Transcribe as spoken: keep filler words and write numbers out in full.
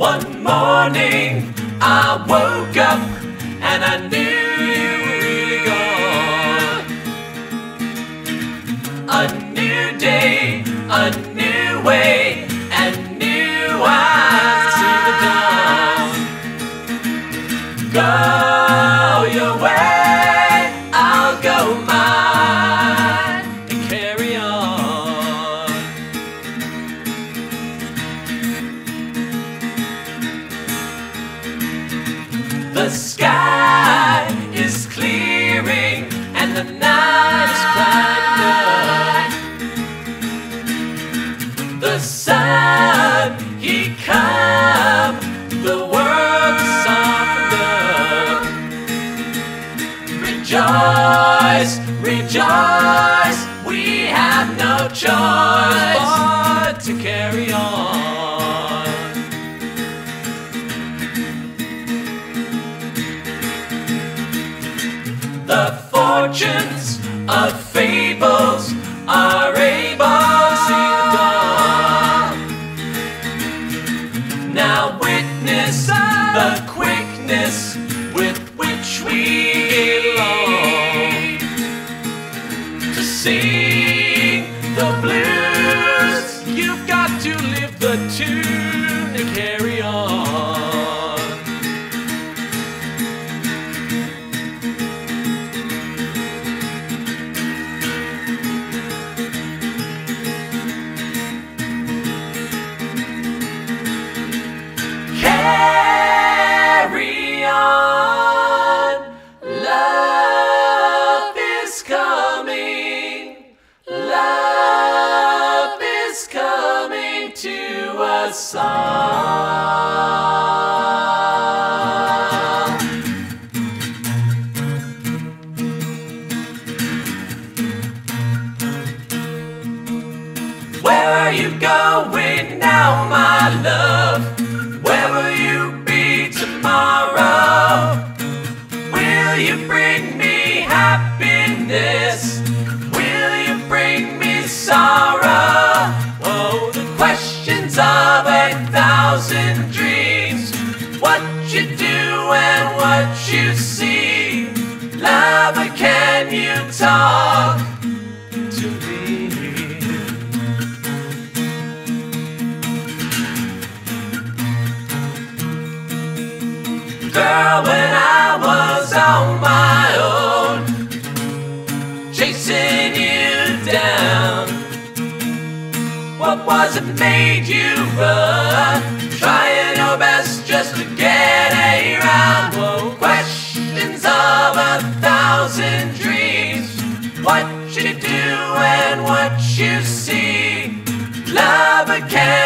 One morning I woke up and I knew you were really gone. A new day, a new way, and new eyes to see the dawn. Go your way, I'll go mine, and carry on. The sky is clearing and the night is brightening. The sun, he come, the world is softened up. Rejoice, rejoice, we have no choice but to carry on. The fortunes of fables are able to see the dawn. Now witness the quickness with which we long to sing the blues. You've got to live the tune and carry on. Carry on, love is coming, love is coming to us all. Where are you going now, my love? Where will you be tomorrow? Will you bring me happiness? Will you bring me sorrow? Oh, the questions of a thousand dreams. What you do and what you see. Lover, can you talk to me? Girl, when I was on my own, chasing you down, what was it made you run? Trying your best just to get around. Whoa, questions of a thousand dreams. What you do and what you see. Lover, can